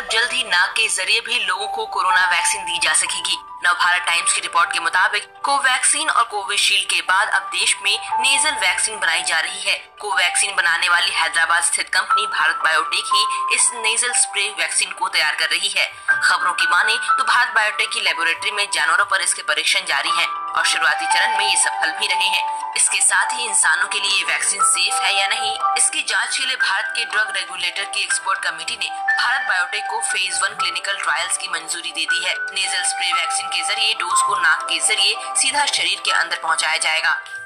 अब जल्द ही नाक के जरिए भी लोगों को कोरोना वैक्सीन दी जा सकेगी। नवभारत टाइम्स की रिपोर्ट के मुताबिक कोवैक्सीन और कोविशील्ड के बाद अब देश में नेजल वैक्सीन बनाई जा रही है। कोवैक्सीन बनाने वाली हैदराबाद स्थित कंपनी भारत बायोटेक ही इस नेजल स्प्रे वैक्सीन को तैयार कर रही है। खबरों की माने तो भारत बायोटेक की लेबोरेटरी में जानवरों पर इसके परीक्षण जारी है और शुरुआती चरण में ये सफल भी रहे हैं। इसके साथ ही इंसानों के लिए ये वैक्सीन सेफ है या नहीं, इसकी जांच के लिए भारत के ड्रग रेगुलेटर की एक्सपर्ट कमेटी ने भारत बायोटेक को फेज 1 क्लिनिकल ट्रायल्स की मंजूरी दे दी है। नेजल स्प्रे वैक्सीन के जरिए डोज को नाक के जरिए सीधा शरीर के अंदर पहुंचाया जाएगा।